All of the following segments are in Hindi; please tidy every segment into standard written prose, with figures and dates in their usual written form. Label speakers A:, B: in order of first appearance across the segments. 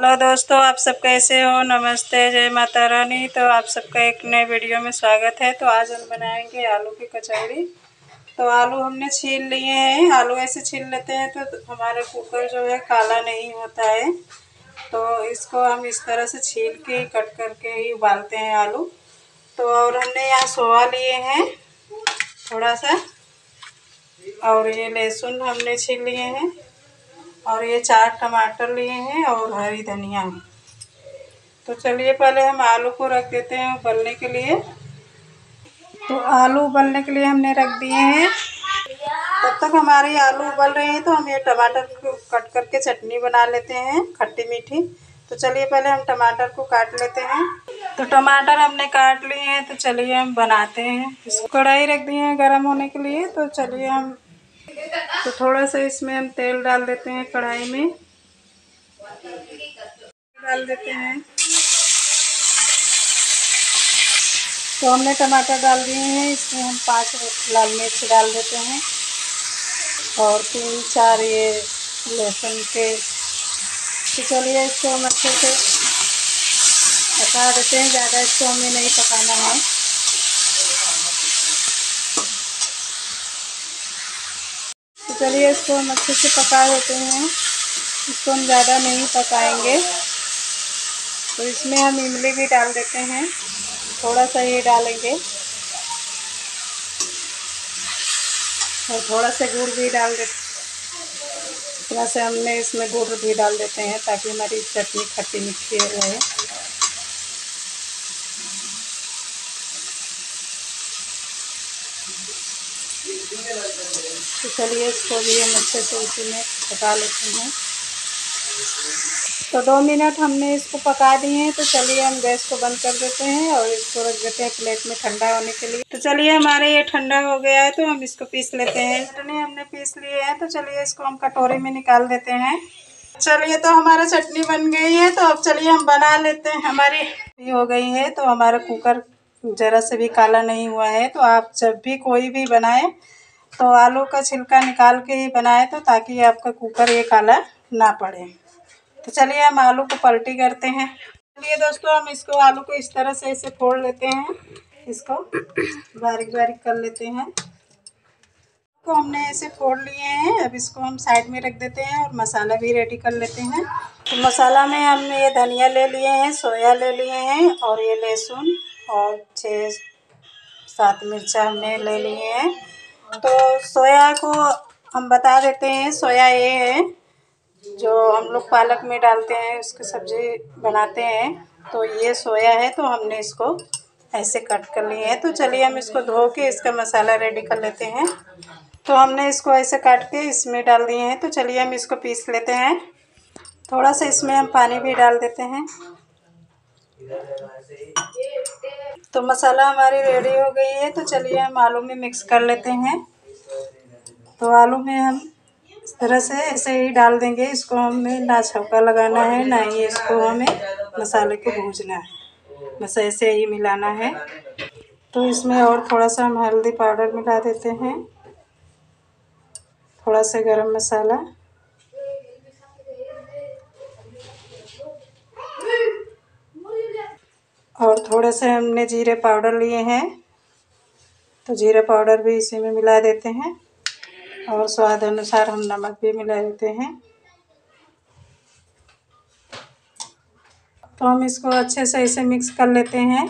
A: हेलो दोस्तों, आप सब कैसे हो। नमस्ते, जय माता रानी। तो आप सबका एक नए वीडियो में स्वागत है। तो आज हम बनाएंगे आलू की कचौड़ी। तो आलू हमने छील लिए हैं। आलू ऐसे छील लेते हैं तो हमारा कुकर जो है काला नहीं होता है। तो इसको हम इस तरह से छील के कट करके ही उबालते हैं आलू। तो और हमने यहाँ सोया लिए हैं थोड़ा सा, और ये लहसुन हमने छील लिए हैं, और ये 4 टमाटर लिए हैं और हरी धनिया। तो चलिए पहले हम आलू को रख देते हैं उबलने के लिए। तो आलू उबलने के लिए हमने रख दिए हैं। तब तक हमारी आलू उबल रहे हैं तो हम ये टमाटर को कट करके चटनी बना लेते हैं, खट्टी मीठी। तो चलिए पहले हम टमाटर को काट लेते हैं। तो टमाटर हमने काट लिए हैं, तो चलिए हम बनाते हैं। इसको कढ़ाई रख दिए हैं गर्म होने के लिए। तो चलिए हम तो थोड़ा सा इसमें हम तेल डाल देते हैं। कढ़ाई में डाल देते हैं। तो हमने टमाटर डाल दिए हैं। इसमें हम 5 लाल मिर्च डाल देते हैं और 3-4 ये लहसुन के। तो चलिए इसको हम अच्छे से पका देते हैं। ज़्यादा इसको हमें नहीं पकाना है। तो चलिए इसको हम अच्छे से पका देते हैं। इसको हम ज़्यादा नहीं पकाएंगे। तो इसमें हम इमली भी डाल देते हैं, थोड़ा सा ये डालेंगे, और थोड़ा सा गुड़ भी डाल देते। थोड़ा सा हमने इसमें गुड़ भी डाल देते हैं ताकि हमारी चटनी खट्टी मीठी रहे। तो चलिए इसको भी हम अच्छे से इसी में पका लेते हैं। तो 2 मिनट हमने इसको पका दिए हैं। तो चलिए हम गैस को बंद कर देते हैं और इसको रख देते हैं प्लेट में ठंडा होने के लिए। तो चलिए हमारे ये ठंडा हो गया है, तो हम इसको पीस लेते हैं। चटनी हमने पीस लिए है, तो चलिए इसको हम कटोरी में निकाल देते हैं। चलिए तो हमारा चटनी बन गई है। तो अब चलिए हम बना लेते हैं। हमारी हो गई है। तो हमारा कुकर ज़रा से भी काला नहीं हुआ है। तो आप जब भी कोई भी बनाए तो आलू का छिलका निकाल के ही बनाए, तो ताकि आपका कुकर ये काला ना पड़े। तो चलिए हम आलू को पलटी करते हैं। चलिए दोस्तों, हम इसको आलू को इस तरह से ऐसे फोड़ लेते हैं। इसको बारीक बारीक कर लेते हैं। तो हमने ऐसे फोड़ लिए हैं। अब इसको हम साइड में रख देते हैं और मसाला भी रेडी कर लेते हैं। तो मसाला में हमने ये धनिया ले लिए हैं, सोया ले लिए हैं, और ये लहसुन और 6-7 मिर्चा हमने ले लिए हैं। तो सोया को हम बता देते हैं। सोया ये है जो हम लोग पालक में डालते हैं, उसकी सब्ज़ी बनाते हैं। तो ये सोया है। तो हमने इसको ऐसे कट कर लिए हैं। तो चलिए हम इसको धो के इसका मसाला रेडी कर लेते हैं। तो हमने इसको ऐसे काट के इसमें डाल दिए हैं। तो चलिए हम इसको पीस लेते हैं। थोड़ा सा इसमें हम पानी भी डाल देते हैं। तो मसाला हमारी रेडी हो गई है। तो चलिए हम आलू में मिक्स कर लेते हैं। तो आलू में हम इस तरह से ऐसे ही डाल देंगे। इसको हमें ना छौंका लगाना है, ना ही इसको हमें मसाले को भूजना है, बस ऐसे ही मिलाना है। तो इसमें और थोड़ा सा हम हल्दी पाउडर मिला देते हैं, थोड़ा सा गरम मसाला, और थोड़े से हमने जीरे पाउडर लिए हैं। तो जीरे पाउडर भी इसी में मिला देते हैं, और स्वाद अनुसार हम नमक भी मिला देते हैं। तो हम इसको अच्छे से इसे मिक्स कर लेते हैं।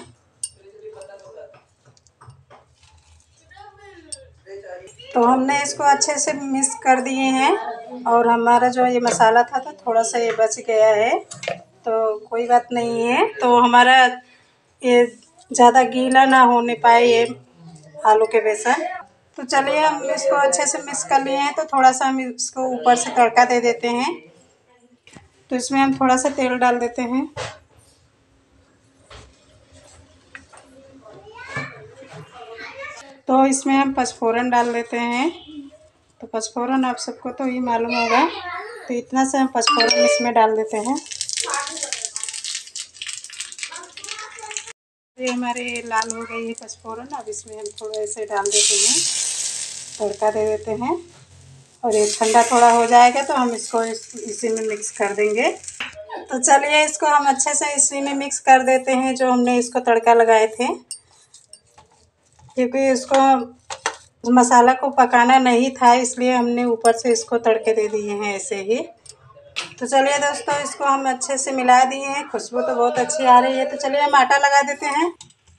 A: तो हमने इसको अच्छे से मिक्स कर दिए हैं, और हमारा जो ये मसाला था तो थोड़ा सा ये बच गया है। तो कोई बात नहीं है। तो हमारा ये ज़्यादा गीला ना होने पाए ये आलू के बेसन। तो चलिए हम इसको अच्छे से मिक्स कर लिए हैं। तो थोड़ा सा हम इसको ऊपर से तड़का दे देते हैं। तो इसमें हम थोड़ा सा तेल डाल देते हैं। तो इसमें हम पचफोरन डाल देते हैं। तो पचफोरन आप सबको तो ही मालूम होगा। तो इतना से हम पचफोरन इसमें डाल देते हैं। ये हमारे लाल हो गई है पचफोरन। अब इसमें हम थोड़ा ऐसे डाल देते हैं, तड़का दे देते हैं, और ये ठंडा थोड़ा हो जाएगा तो हम इसको इसी में मिक्स कर देंगे। तो चलिए इसको हम अच्छे से इसी में मिक्स कर देते हैं जो हमने इसको तड़का लगाए थे, क्योंकि इसको मसाला को पकाना नहीं था, इसलिए हमने ऊपर से इसको तड़के दे दिए हैं ऐसे ही। तो चलिए दोस्तों, इसको हम अच्छे से मिला दिए हैं, खुशबू तो बहुत अच्छी आ रही है। तो चलिए हम आटा लगा देते हैं।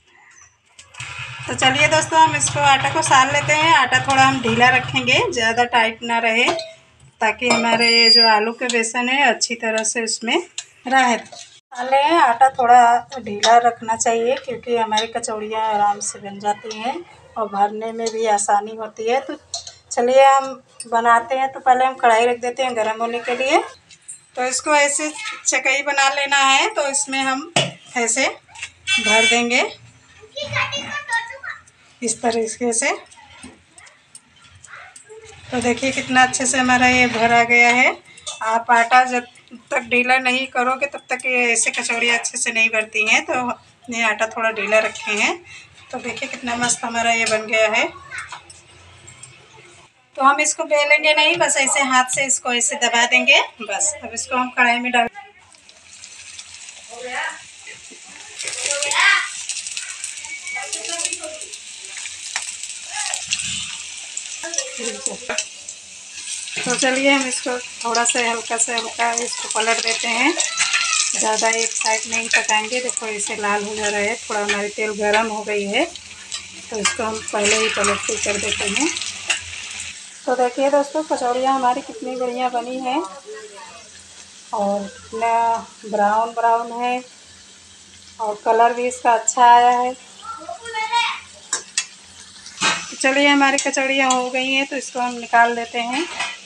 A: तो चलिए दोस्तों, हम इसको आटा को सान लेते हैं। आटा थोड़ा हम ढीला रखेंगे, ज़्यादा टाइट ना रहे, ताकि हमारे ये जो आलू के बेसन है अच्छी तरह से उसमें रहे। साले आटा थोड़ा ढीला रखना चाहिए, क्योंकि हमारी कचौड़ियाँ आराम से बन जाती हैं और भरने में भी आसानी होती है। तो चलिए हम बनाते हैं। तो पहले हम कढ़ाई रख देते हैं गर्म होने के लिए। तो इसको ऐसे चकई बना लेना है, तो इसमें हम ऐसे भर देंगे इस तरीके से। तो देखिए कितना अच्छे से हमारा ये भरा गया है। आप आटा जब तक ढीला नहीं करोगे तब तक ये ऐसे कचौड़ियाँ अच्छे से नहीं बनती हैं। तो ये आटा थोड़ा ढीला रखे हैं। तो देखिए कितना मस्त हमारा ये बन गया है। तो हम इसको बेलेंगे नहीं, बस ऐसे हाथ से इसको ऐसे दबा देंगे बस। अब इसको हम कढ़ाई में डाल तो चलिए हम इसको थोड़ा सा हल्का इसको पलट देते हैं। ज़्यादा एक साइड नहीं पकाएंगे। देखो इसे लाल हो जा रहा है, थोड़ा हमारी तेल गर्म हो गई है, तो इसको हम पहले ही पलट के कर देते हैं। तो देखिए दोस्तों, कचौड़ियाँ हमारी कितनी बढ़िया बनी हैं और कितना ब्राउन ब्राउन है और कलर भी इसका अच्छा आया है। तो चलिए हमारी कचौड़ियाँ हो गई हैं, तो इसको हम निकाल देते हैं।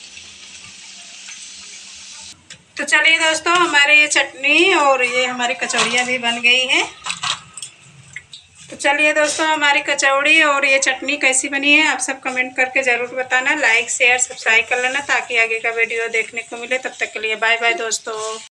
A: तो चलिए दोस्तों, हमारी ये चटनी और ये हमारी कचौड़ियाँ भी बन गई हैं। तो चलिए दोस्तों, हमारी कचौड़ी और ये चटनी कैसी बनी है आप सब कमेंट करके ज़रूर बताना। लाइक शेयर सब्सक्राइब कर लेना ताकि आगे का वीडियो देखने को मिले। तब तक के लिए बाय बाय दोस्तों।